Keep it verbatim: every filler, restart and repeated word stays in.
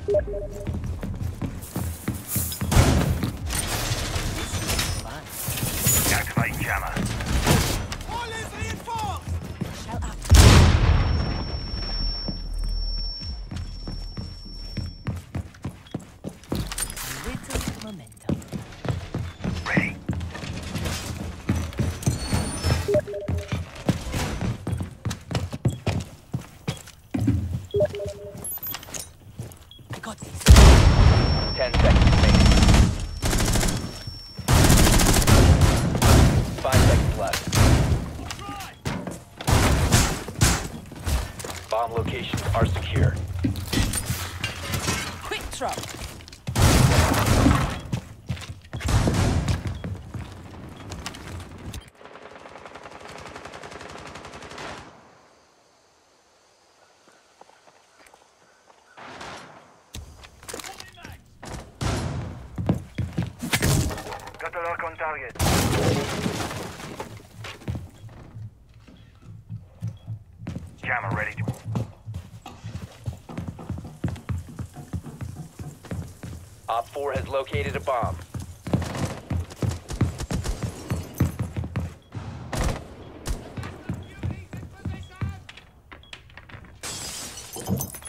Activate jammer. All is reinforced! Shell up. Little momentum. Ready. I got this. Ten seconds remaining. Five seconds left. Bomb locations are secure. Quick drop. Got a lock on target. Jammer ready to... Op four has located a bomb. Position!